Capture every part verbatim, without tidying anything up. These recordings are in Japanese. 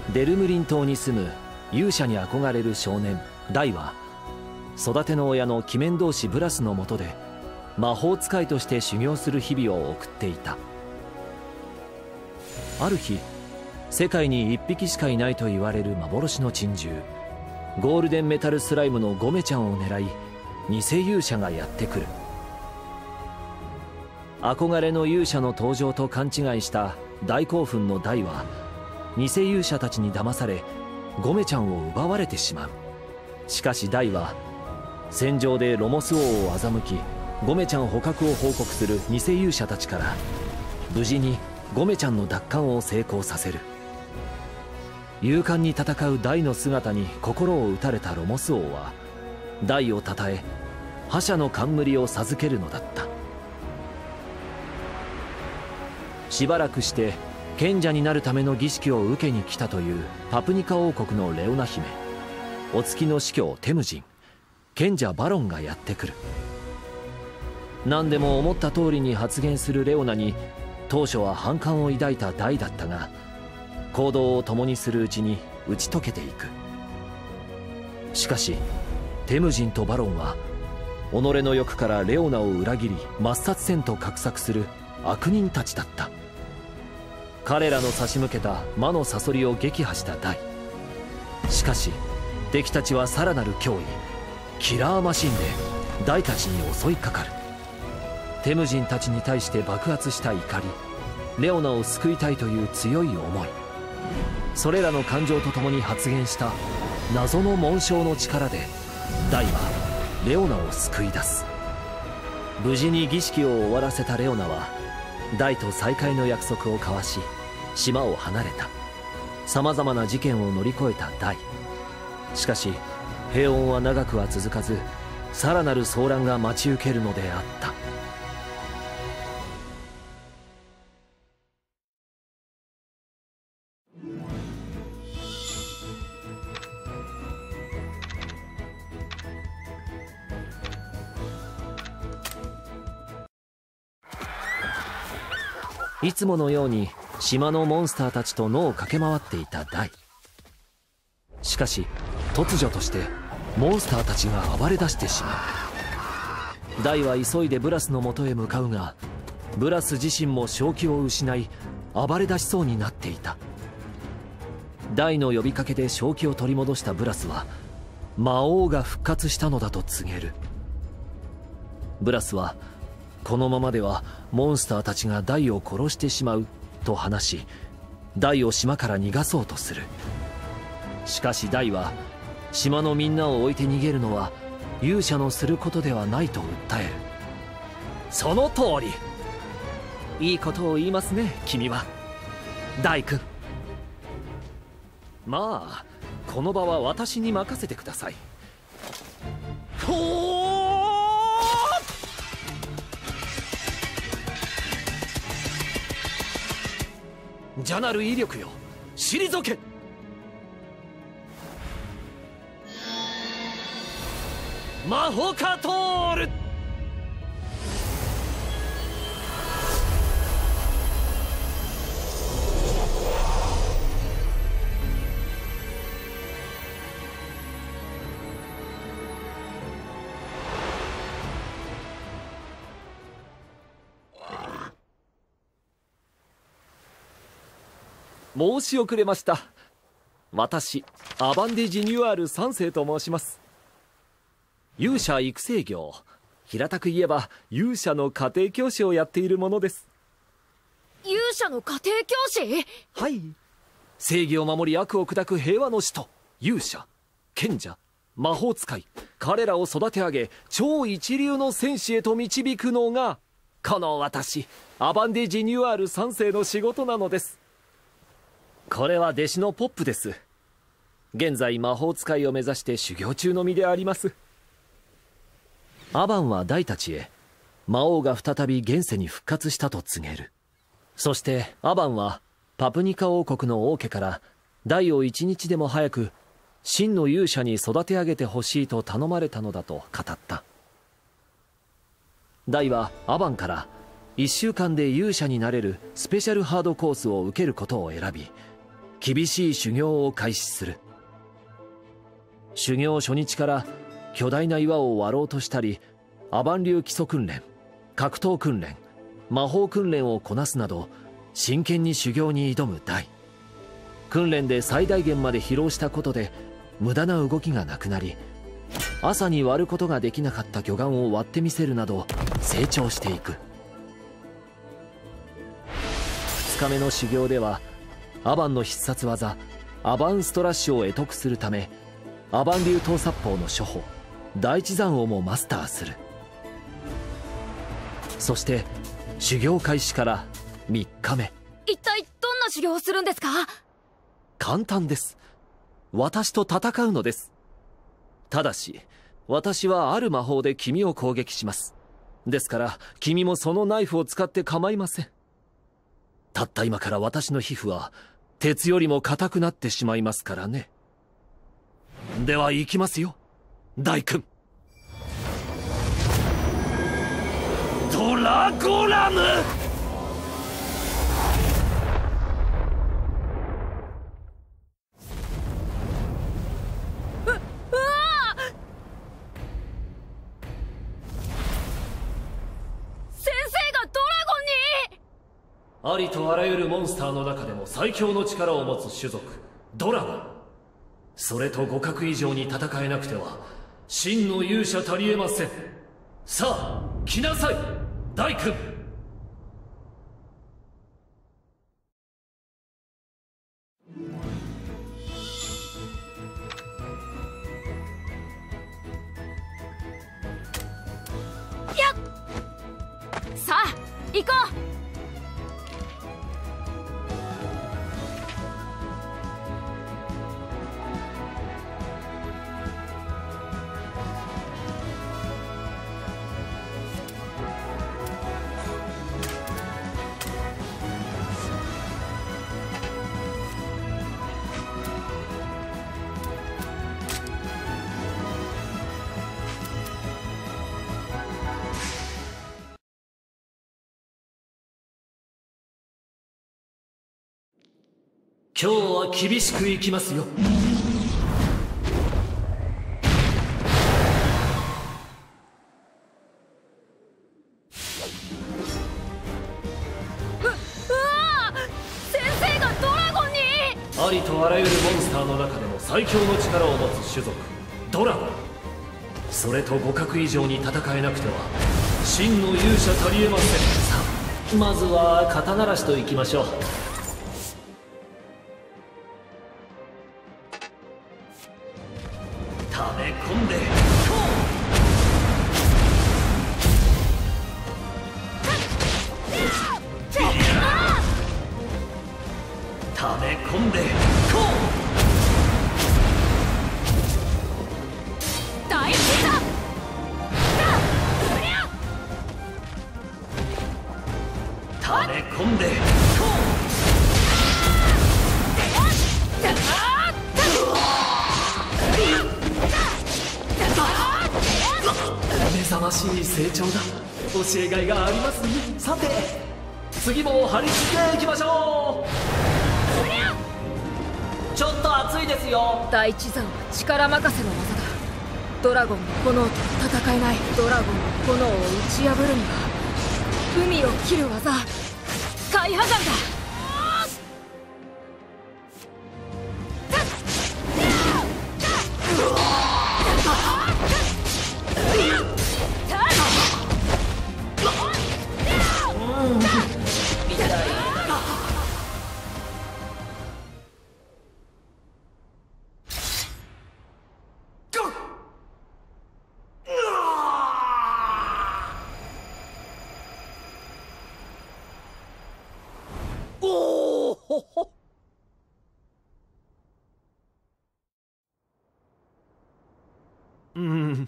デルムリン島に住む勇者に憧れる少年ダイは、育ての親の鬼面同士ブラスのもとで魔法使いとして修行する日々を送っていた。ある日、世界に一匹しかいないと言われる幻の珍獣ゴールデンメタルスライムのゴメちゃんを狙い、偽勇者がやってくる。憧れの勇者の登場と勘違いした大興奮のダイは、偽勇者たちに騙されゴメちゃんを奪われてしまう。しかしダイは戦場でロモス王を欺き、ゴメちゃん捕獲を報告する偽勇者たちから無事にゴメちゃんの奪還を成功させる。勇敢に戦うダイの姿に心を打たれたロモス王は、ダイをたたえ覇者の冠を授けるのだった。しばらくして賢者になるための儀式を受けに来たというパプニカ王国のレオナ姫、お月の司教テムジン、賢者バロンがやってくる。何でも思った通りに発言するレオナに当初は反感を抱いたダイだったが、行動を共にするうちに打ち解けていく。しかしテムジンとバロンは己の欲からレオナを裏切り抹殺せんと画策する悪人たちだった。彼らの差し向けた魔のサソリを撃破したダイ。しかし敵たちはさらなる脅威キラーマシンでダイたちに襲いかかる。テムジンたちに対して爆発した怒り、レオナを救いたいという強い思い、それらの感情とともに発現した謎の紋章の力でダイはレオナを救い出す。無事に儀式を終わらせたレオナはダイと再会の約束を交わし、島を離れた。さまざまな事件を乗り越えたダイ。しかし平穏は長くは続かず、さらなる騒乱が待ち受けるのであった。いつものように島のモンスターたちと野を駆け回っていたダイ。しかし突如としてモンスターたちが暴れ出してしまう。ダイは急いでブラスのもとへ向かうが、ブラス自身も正気を失い暴れ出しそうになっていた。ダイの呼びかけで正気を取り戻したブラスは魔王が復活したのだと告げる。ブラスはこのままではモンスターたちがダイを殺してしまうと話し、ダイを島から逃がそうとする。しかしダイは島のみんなを置いて逃げるのは勇者のすることではないと訴える。その通り、いいことを言いますね君は、ダイ君。まあこの場は私に任せてください。ほーじゃなる威力よ、退け。魔法カトール。申し遅れました。私アバンデ・ジニュアールさん世と申します。勇者育成業、平たく言えば勇者の家庭教師をやっているものです。 勇者の家庭教師？ はい。正義を守り悪を砕く平和の使徒、勇者、賢者、魔法使い、彼らを育て上げ超一流の戦士へと導くのがこの私アバンデ・ジニュアールさん世の仕事なのです。これは弟子のポップです。現在魔法使いを目指して修行中の身であります。アバンはダイたちへ魔王が再び現世に復活したと告げる。そしてアバンはパプニカ王国の王家からダイを一日でも早く真の勇者に育て上げてほしいと頼まれたのだと語った。ダイはアバンからいっしゅうかんで勇者になれるスペシャルハードコースを受けることを選び、 厳しい修行を開始する。修行初日から巨大な岩を割ろうとしたり、アバン流基礎訓練、格闘訓練、魔法訓練をこなすなど真剣に修行に挑むダイ。訓練で最大限まで疲労したことで無駄な動きがなくなり、朝に割ることができなかった巨岩を割ってみせるなど成長していく。ふつかめの修行ではアバンの必殺技アバンストラッシュを会得するため、アバン流刀殺法の処方大地山王もマスターする。そして修行開始からみっかめ。 一体どんな修行をするんですか？ 簡単です。私と戦うのです。ただし私はある魔法で君を攻撃します。ですから君もそのナイフを使って構いません。たった今から私の皮膚は鉄よりも硬くなってしまいますからね。では行きますよ、大君。ドラゴラム。ありとあらゆるモンスターの中でも最強の力を持つ種族ドラゴン。それと互角以上に戦えなくては真の勇者たりえません。さあ来なさい、大君。 やっ、さあ行こう。 今日は厳しくいきますよ。 う、うわあ、先生がドラゴンに。 ありとあらゆるモンスターの中でも最強の力を持つ種族ドラゴン。それと互角以上に戦えなくては真の勇者たりえません。さあまずは肩慣らしといきましょう。溜め込んでこう。溜め込んでこう。大事だ。 溜め込んでこう。目覚ましい成長だ。教えがいがありますね。さて次も張り付けいきましょう。ちょっと熱いですよ。 大地山は力任せの技だ。ドラゴンの炎と戦えない。ドラゴンの炎を打ち破るには海を切る技スカイハザンだ。 うん、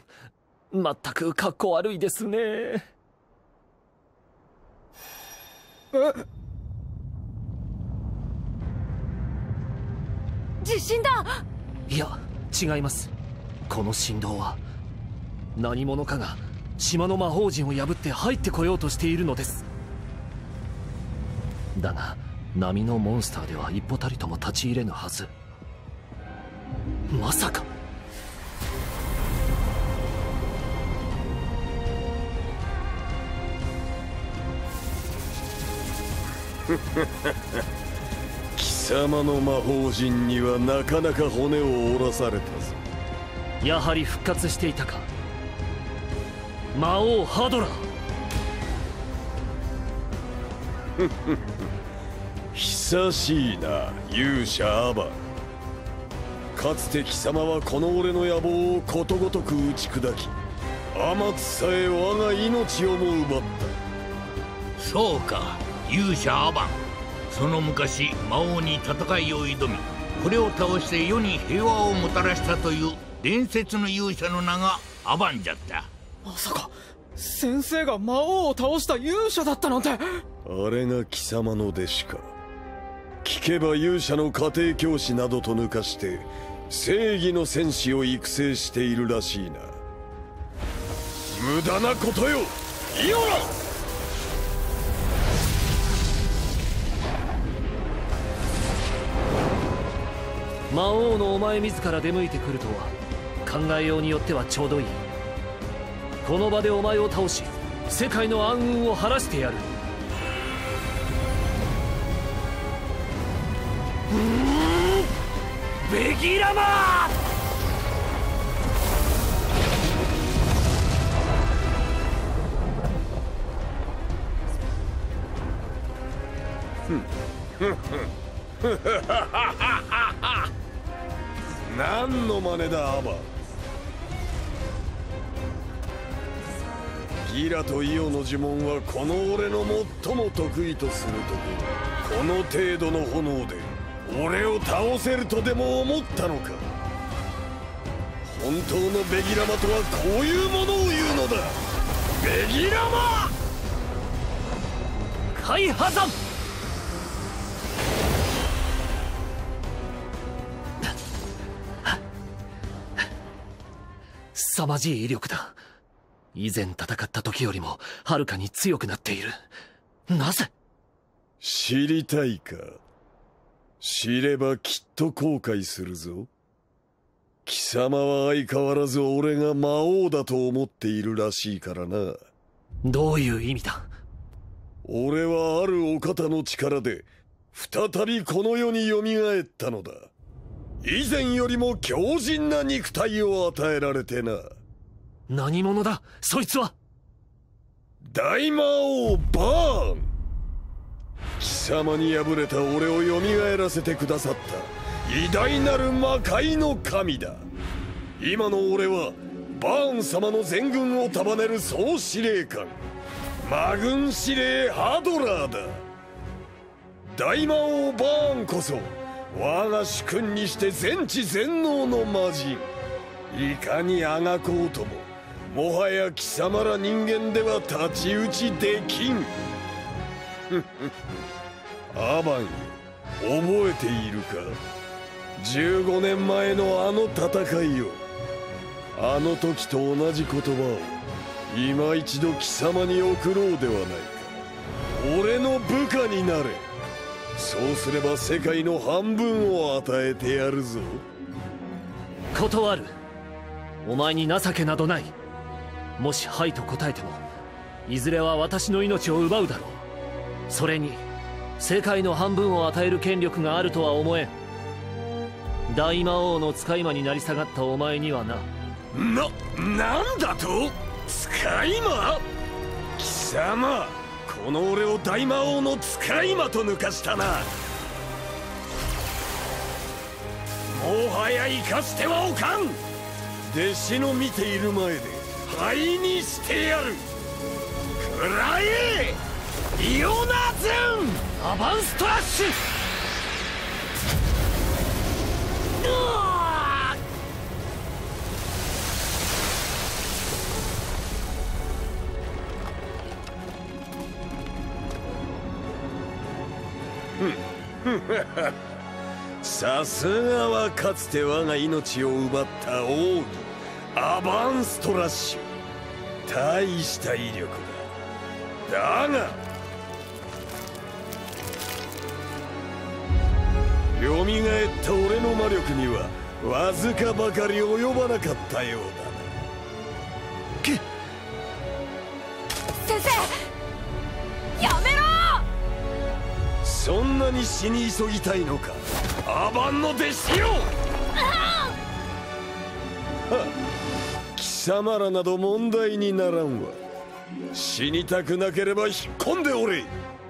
まったくかっこ悪いですね。 地震だ。 いや違います。この振動は何者かが島の魔法陣を破って入ってこようとしているのです。だが波のモンスターでは一歩たりとも立ち入れぬはず。まさか貴様の魔法陣にはなかなか骨を折らされたぞ。 やはり復活していたか、魔王ハドラー。 久しいな勇者アバン。かつて貴様はこの俺の野望をことごとく打ち砕き、天津さえ我が命をも奪った。 そうか、勇者アバン。その昔魔王に戦いを挑み、これを倒して世に平和をもたらしたという伝説の勇者の名がアバンじゃった。 まさか先生が魔王を倒した勇者だったなんて。 あれが貴様の弟子か。聞けば勇者の家庭教師などと抜かして正義の戦士を育成しているらしいな。無駄なことよイオラ。 魔王のお前自ら出向いてくるとは考えようによってはちょうどいい。この場でお前を倒し世界の暗雲を晴らしてやる。うーんベギラマ何の真似だアバン。ギラとイオの呪文はこの俺の最も得意とするところ。この程度の炎で俺を倒せるとでも思ったのか。本当のベギラマとはこういうものを言うのだ。ベギラマ海破山。凄まじい威力だ。以前戦った時よりもはるかに強くなっている。なぜ？ 知りたいか。知ればきっと後悔するぞ。貴様は相変わらず俺が魔王だと思っているらしいからな。 どういう意味だ？ 俺はあるお方の力で再びこの世に蘇ったのだ。以前よりも強靭な肉体を与えられてな。 何者だそいつは。 大魔王バーン。貴様に敗れた俺を蘇らせてくださった偉大なる魔界の神だ。今の俺はバーン様の全軍を束ねる総司令官魔軍司令ハドラーだ。大魔王バーンこそ我が主君にして全知全能の魔人。いかにあがこうとももはや貴様ら人間では太刀打ちできん。アバンよ、覚えているか。じゅうごねんまえのあの戦いよ。あの時と同じ言葉を今一度貴様に送ろうではないか。俺の部下になれ。そうすれば世界の半分を与えてやるぞ。 断る。お前に情けなどない。もしはいと答えてもいずれは私の命を奪うだろう。それに世界の半分を与える権力があるとは思えん。大魔王の使い魔になり下がったお前にはな。 な、なんだと使い魔。貴様この俺を大魔王の使い魔と抜かしたな。もはや生かしてはおかん。弟子の見ている前で灰にしてやる。くらえイオナズンアバンストラッシュ。うわっさすがはかつて我が命を奪った奥義アバンストラッシュ。大した威力だ。だがよみがえった俺の魔力にはわずかばかり及ばなかったようだな。 くっ先生やめろ。 そんなに死に急ぎたいのか、アバンの弟子よ。貴様らなど問題にならんわ。死にたくなければ引っ込んでおれ。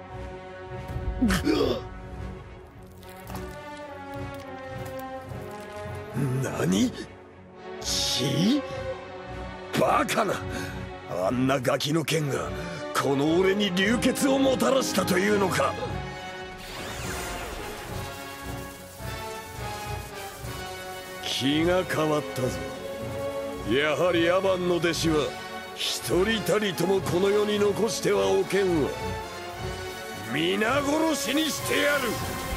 何？血？バカな。あんなガキの剣がこの俺に流血をもたらしたというのか。気が変わったぞ。やはりアバンの弟子は一人たりともこの世に残してはおけんわ。皆殺しにしてやる。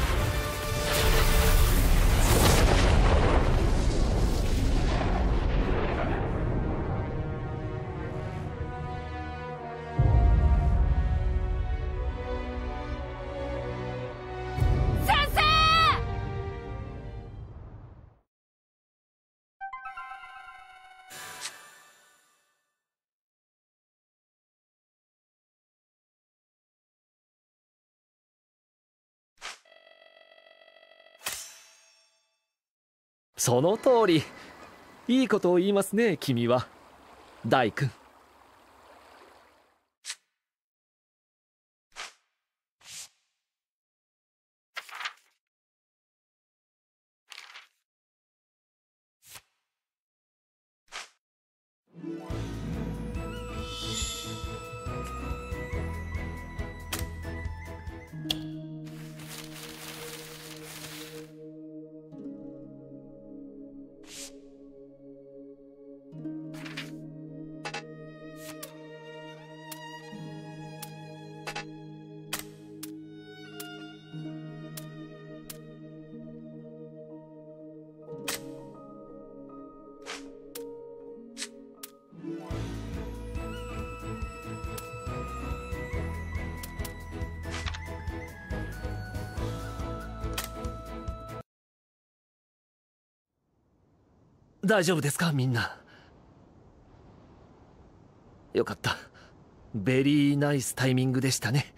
その通り。いいことを言いますね、君は。ダイ君。大丈夫ですか、みんな。よかった。ベリーナイスタイミングでしたね。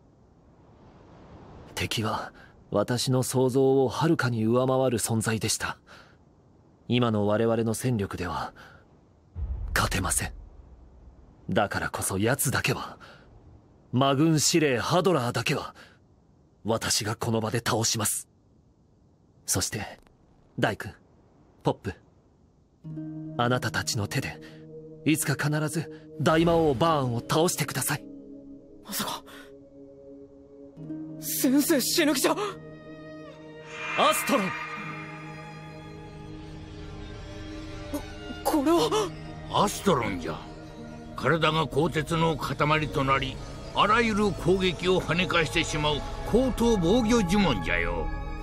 敵は私の想像をはるかに上回る存在でした。今の我々の戦力では勝てません。だからこそ奴だけは、魔軍司令ハドラーだけは私がこの場で倒します。そしてダイ君、ポップ、あなたたちの手でいつか必ず大魔王バーンを倒してください。 まさか先生死ぬ気じゃ。 アストロン、 これはアストロンじゃ。体が鋼鉄の塊となり、あらゆる攻撃を跳ね返してしまう高等防御呪文じゃよ。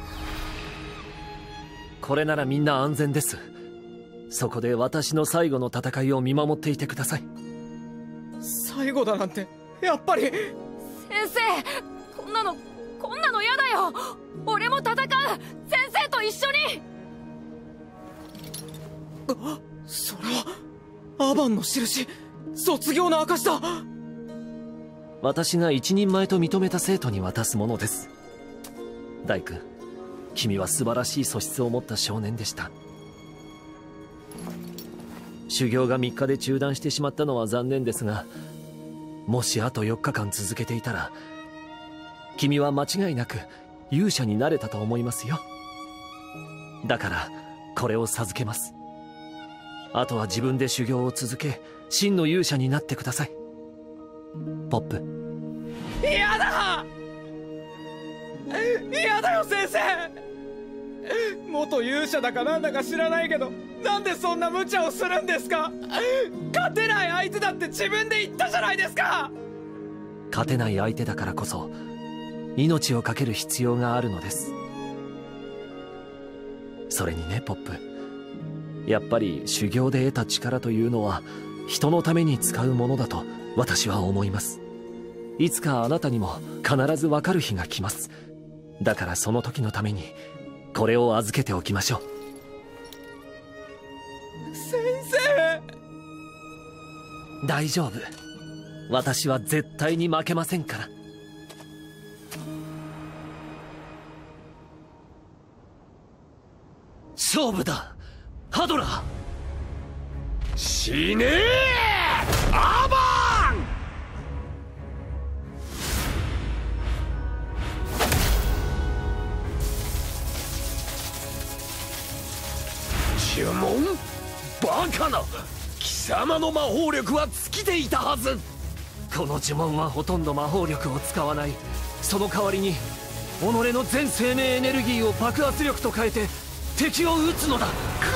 これならみんな安全です。そこで私の最後の戦いを見守っていてください。 最後だなんてやっぱり。 先生、こんなのこんなの嫌だよ。俺も戦う。先生と一緒に。 あ、それはアバンの印、卒業の証だ。 私が一人前と認めた生徒に渡すものです。ダイ君、君は素晴らしい素質を持った少年でした。修行がみっかで中断してしまったのは残念ですが、もしあとよっかかん続けていたら、君は間違いなく勇者になれたと思いますよ。だからこれを授けます。あとは自分で修行を続け、真の勇者になってください。ポップ。 嫌だ嫌だよ先生。元勇者だかなんだか知らないけど、なんでそんな無茶をするんですか。勝てない相手だって自分で言ったじゃないですか。 勝てない相手だからこそ命を懸ける必要があるのです。それにね、ポップ、やっぱり修行で得た力というのは人のために使うものだと私は思います。いつかあなたにも必ず分かる日が来ます。だからその時のためにこれを預けておきましょう。 先生。 大丈夫、私は絶対に負けませんから。勝負だ、ハドラー。 死ねえアバン。呪文？バカな！貴様の魔法力は尽きていたはず。 この呪文はほとんど魔法力を使わない。その代わりに己の全生命エネルギーを爆発力と変えて敵を撃つのだ。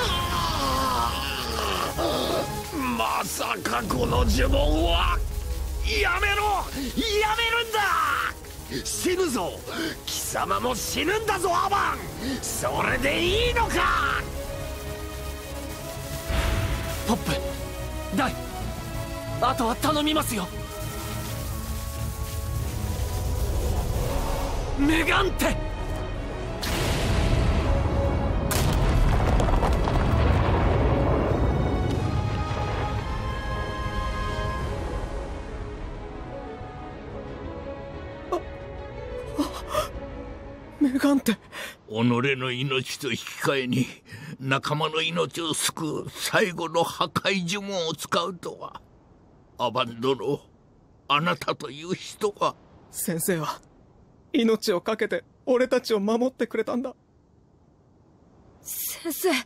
まさかこの呪文は。やめろ、やめるんだ。死ぬぞ、貴様も死ぬんだぞアバン。それでいいのか。 ポップ、ダイ、あとは頼みますよ。メガンテ。 メガンテ。 己の命と引き換えに仲間の命を救う最後の破壊呪文を使うとは。アバン殿、あなたという人は。 先生は命を懸けて俺たちを守ってくれたんだ。 先生。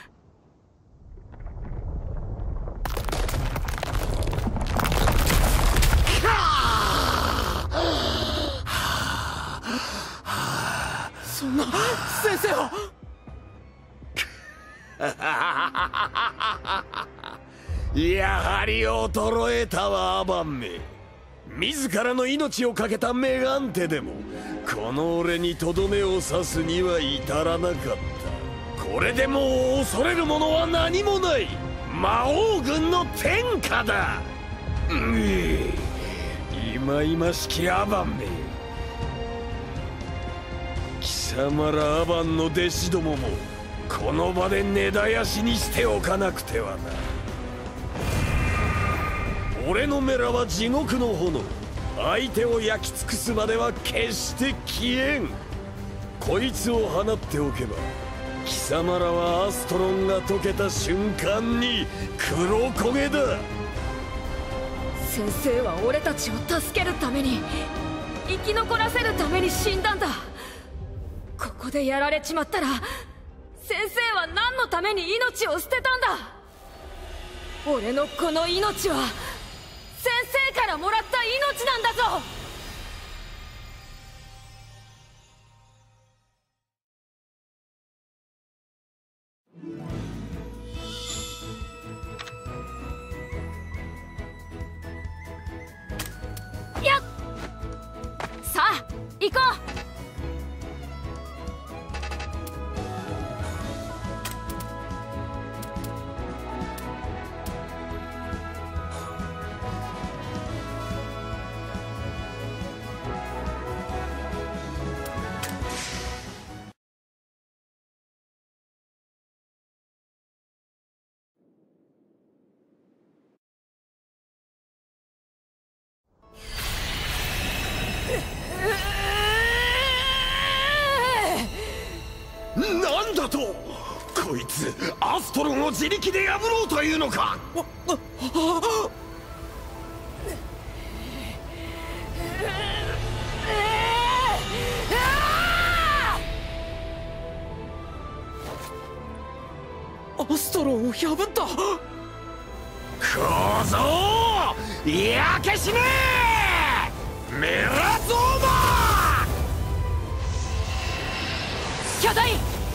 そんな先生は。 やはり衰えたわアバンめ。自らの命を懸けたメガンテでもこの俺にとどめを刺すには至らなかった。これでもう恐れるものは何もない。魔王軍の天下だ。うえ、いまいましきアバンめ。貴様らアバンの弟子どももこの場で根絶やしにしておかなくてはな。俺のメラは地獄の炎。相手を焼き尽くすまでは決して消えん。こいつを放っておけば貴様らはアストロンが解けた瞬間に黒焦げだ。 先生は俺たちを助けるために、生き残らせるために死んだんだ。ここでやられちまったら先生は何のために命を捨てたんだ。俺のこの命は先生からもらった命なんだぞ。やっ、さあ行こう。 なんだと、こいつアストロンを自力で破ろうというのか。 アストロンを破った。 小僧、焼け死ねーメラゾーマ。 巨大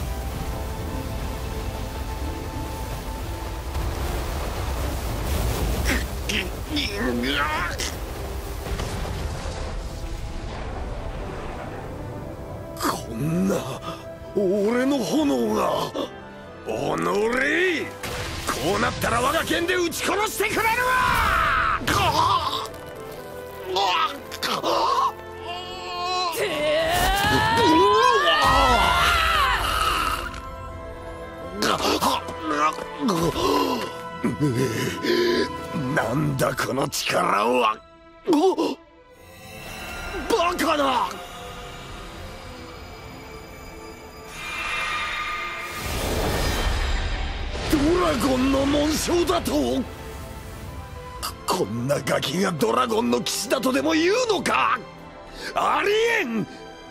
こんな俺の炎が。おのれ、こうなったら我が剣で撃ち殺してくれるわ。 なんだこの力は。バカだ。ドラゴンの紋章だと。こんなガキがドラゴンの騎士だとでも言うのか。ありえん。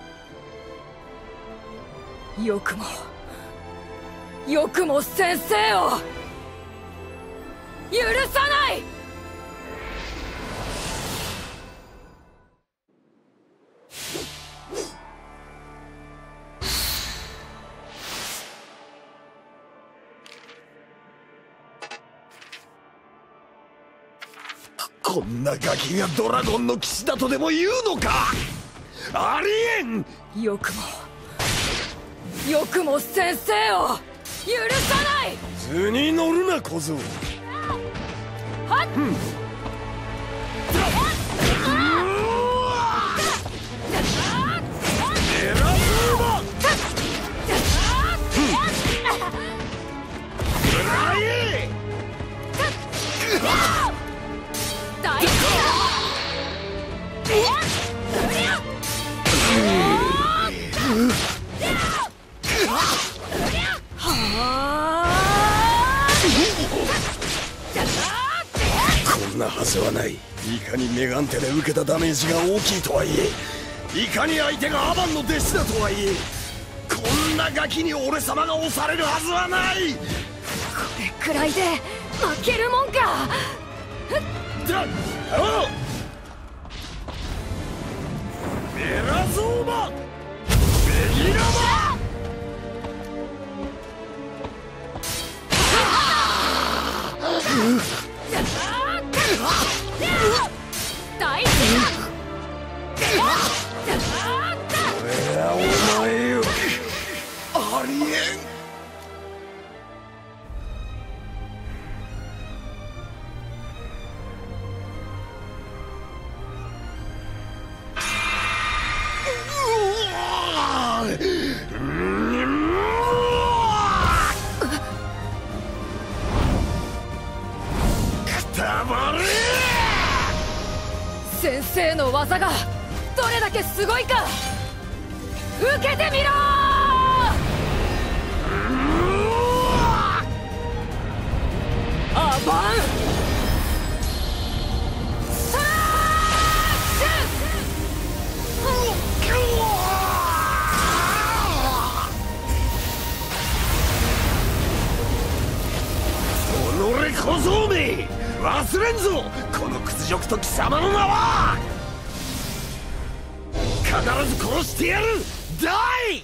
よくもよくも先生を許さない。 こんなガキがドラゴンの騎士だとでも言うのか。ありえん。 よくもよくも先生を許さない。 図に乗るな小僧。 はっ、うん、 エラズーマ。くらえ。 大事こんなはずはない。いかにメガンテで受けたダメージが大きいとはいえ、いかに相手がアバンの弟子だとはいえ、こんなガキに俺様が押されるはずはない。 これくらいで負けるもんか。 だあエラゾーマベギラマ。 大事俺はお前をありえん。 先生の技がどれだけすごいか受けてみろ。アバンスラッシ己小僧め忘れんぞ、この屈辱と貴様の名は。必ず殺してやる。ダイ。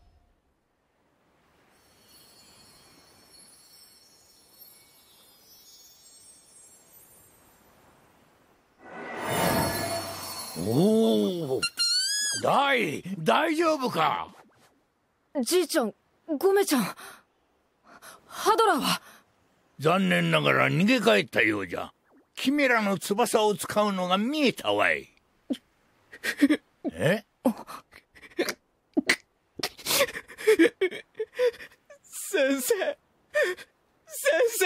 おお、ダイ、大丈夫か。 じいちゃん、ゴメちゃん、ハドラーは。 残念ながら逃げ帰ったようじゃ。キメラの翼を使うのが見えたわい。え先生先生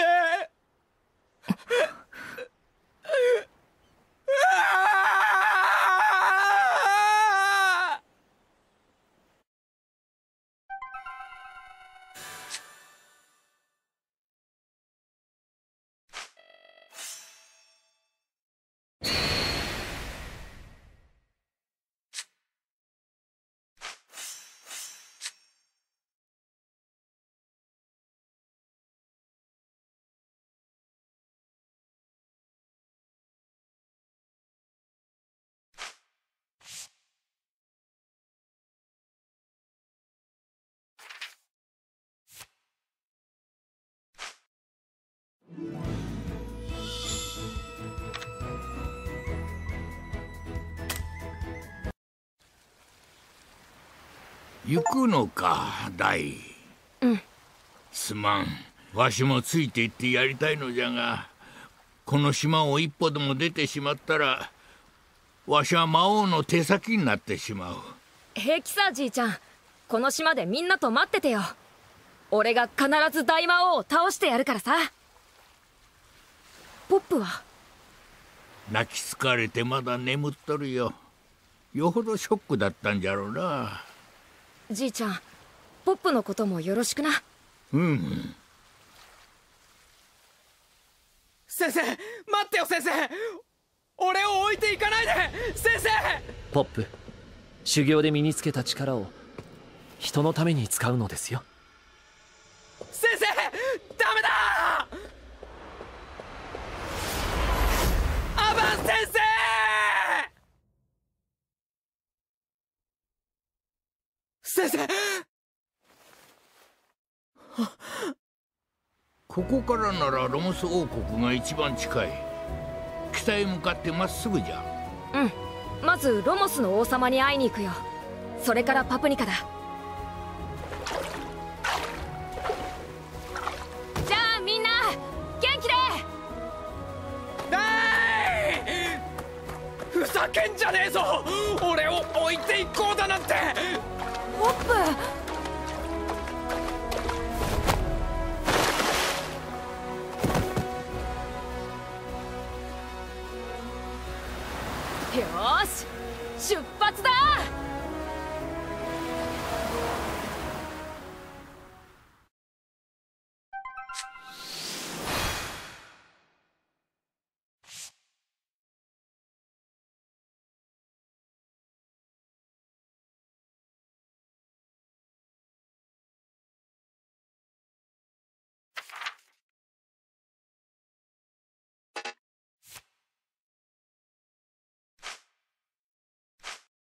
行くのか、ダイ。 うん。 すまん、わしもついて行ってやりたいのじゃが、この島を一歩でも出てしまったらわしは魔王の手先になってしまう。 平気さ、じいちゃん。この島でみんなと待っててよ。 俺が必ず大魔王を倒してやるからさ。ポップは？ 泣き疲れてまだ眠っとるよ。よほどショックだったんじゃろうな。 じいちゃん、ポップのこともよろしくな。 うん。 先生、待ってよ先生。俺を置いていかないで先生。 ポップ、修行で身につけた力を人のために使うのですよ。 先生、ダメだ。アバン先生。先生。 ここからならロモス王国が一番近い。北へ向かってまっすぐじゃ。 うん、まずロモスの王様に会いに行くよ。それからパプニカだ。じゃあみんな元気で。 だいふざけんじゃねえぞ。俺を置いていこうだなんて。 ポップ、よーし出発だ。